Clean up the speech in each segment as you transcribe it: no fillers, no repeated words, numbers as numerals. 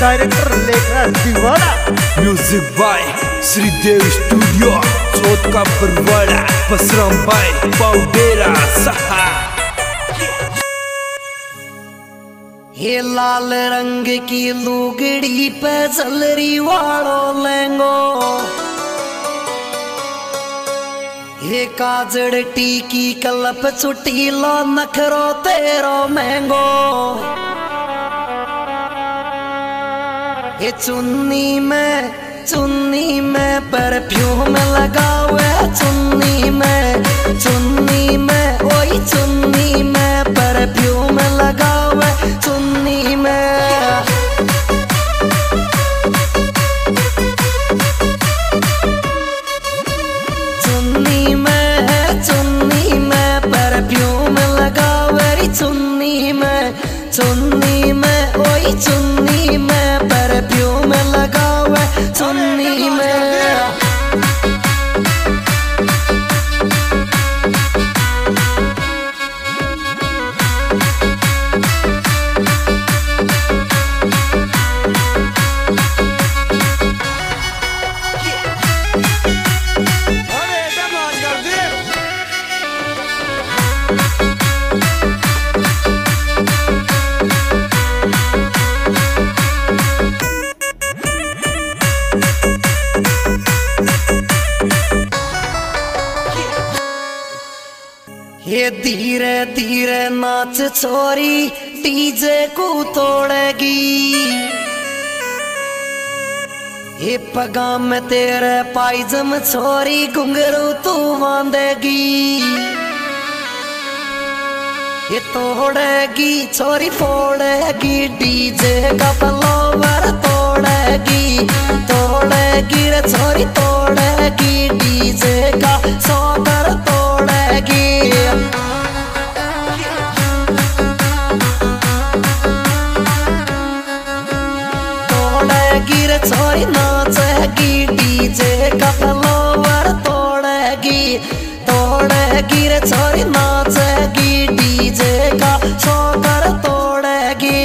Director Lekhraj Deewana. Music by Shridev studio, Chauth का बरवाड़ा, बसराम भाई पाउडेरा सहा। ये लाल रंग की लुगड़ी पे जलरी वालो लेंगो, ये काजड़ टीकी कलप चुटीलो नखरो तेरो महंगो। ये चुन्नी में परफ्यूम लगावे, चुन्नी में ओई चुन्नी में परफ्यूम लगावे, चुन्नी में परफ्यूम लगावे, चुन्नी में ओई चुन्नी में परफ्यूम लगावे, चुन्नी में। ये धीरे धीरे नाच छोरी डीजे को तोड़ेगी, ये पगा में तेरे पायजम छोरी घुंघरू तू बांधेगी। ये तोड़ेगी छोरी फोड़ेगी, डीजे का फ्लावर तोड़ेगी रे छोरी तोड़ेगी, डीजे का सौगर तोड़ेगी। तोड़ेगी रे छोरी नाचेगी, डीजे का फ्लावर तोड़ेगी रे छोरी नाचेगी, डीजे का सौगर तोड़ेगी।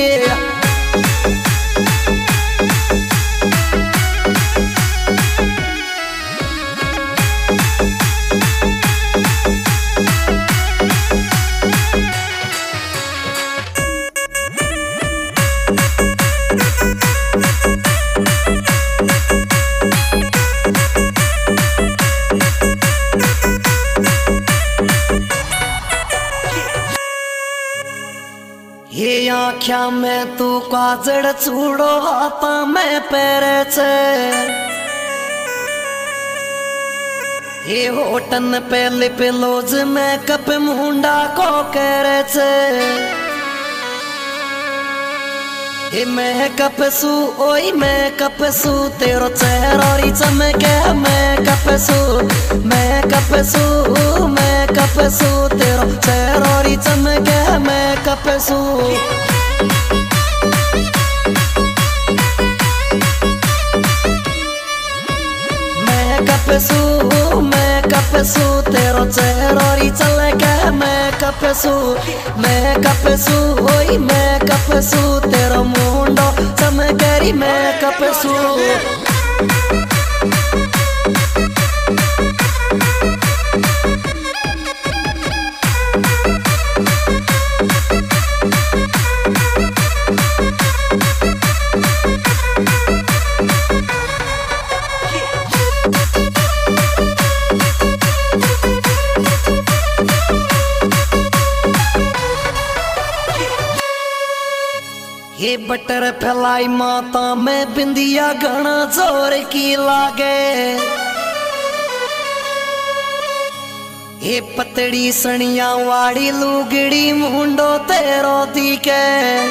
ये आँख्या में तू काजड़ चूड़ो, हाथा में पैरे छे, ये होटन पे लिप लोज में कप मुंडा को करे छे। ये मेकअप सू ओई मेकअप सू तेरो चेहरा चमके, मेकअप सू तेरो चेहरा चमके, मेकअप सू। मेकअप सू तेरो चेहरा चमके, मेकअप सू ओई मेकअप सू तेरो मुंडो चमकेरी, मेकअप सू। ये बटर फैलाई माता में बिंदिया घना जोर की लागे, ये पतड़ी सनिया वाड़ी लुगड़ी मुंडो तेरो दिखे।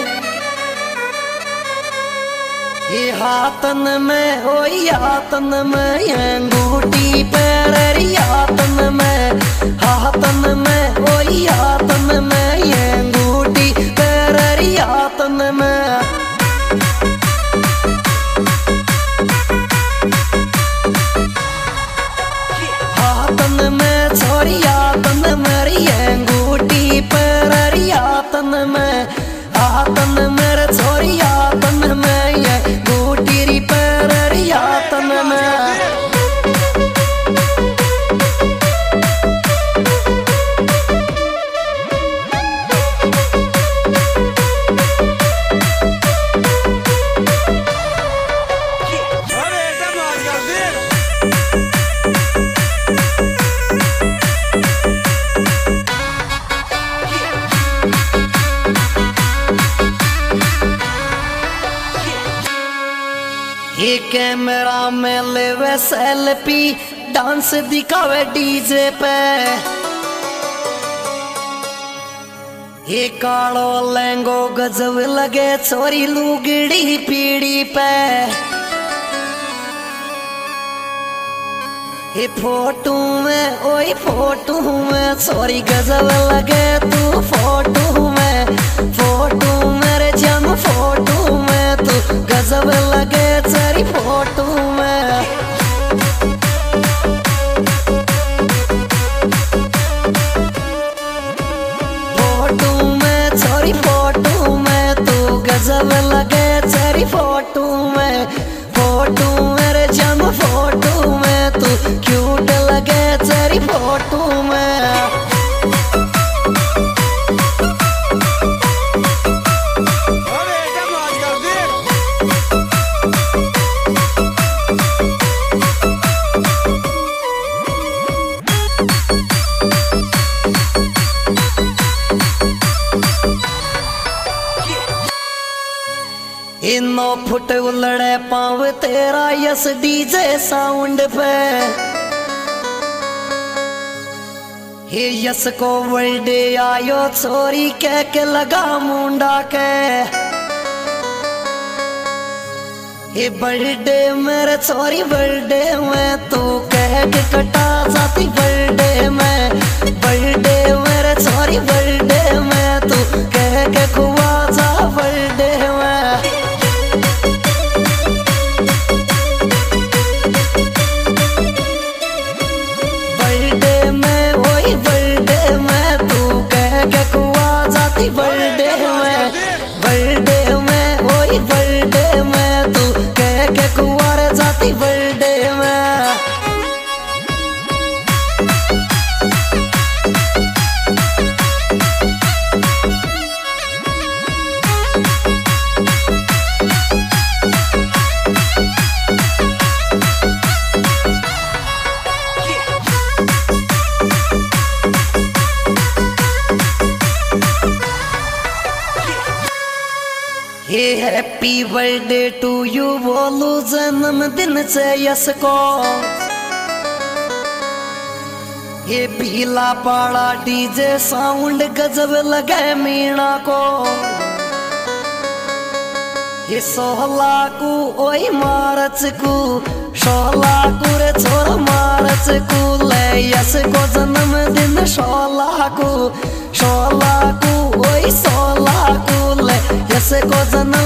ये हाथन में ओई हाथन में अंगूठी पैरी, हाथन में ओई हाथन में अंगूठी पैरी, हाथन में। हाथन में छोरी हाथन मेरी अंगूठी पैरी, हाथन में मेरे छोरी हाथन में ये कैमरा में लेवे सेल्फी, डांस दिखावे डीजे पे। ये कालो लहंगो गजब लगे छोरी लुगड़ी पीड़ी पे। ये फोटो में ओए फोटो में छोरी गजब लगे तू फोटो में। फोटो मेरे जम फोटो में तू गजब लगे तेरी फोटो में। फोटो में छोरी फोटो में तू गजब लगे तेरी फोटो में। फोटो मेरे जम फोटो में तू क्यूट लगे तेरी फोटो में। इनो फुट उलड़े पाव तेरा यस डीजे साउंड पे। हे यस को बर्थडे आयो छोरी कह के लगा मुंडा के। हे बर्थडे मेरे छोरी बर्थडे में तू कह के कटा जाती बर्थडे में। बर्थडे मेरे छोरी बर्थडे में तू कह के खुआ जा बर्थडे में। बर्थडे में तू कह के कुआ जाती बर्थडे में। बर्थडे में वही बर्थडे में तू कह के कुआर जाती बर्थडे में। ये हैप्पी बर्थडे टू यू बोलू जन्मदिन से यस को। ये पीला पाड़ा डीजे साउंड गजब लगे मीणा को। ये 16 को ओई मार्च को 16 को रे छोरा मार्च को ले यस को जन्मदिन 16 को 16 को ओई 16 को ले यस को जन्म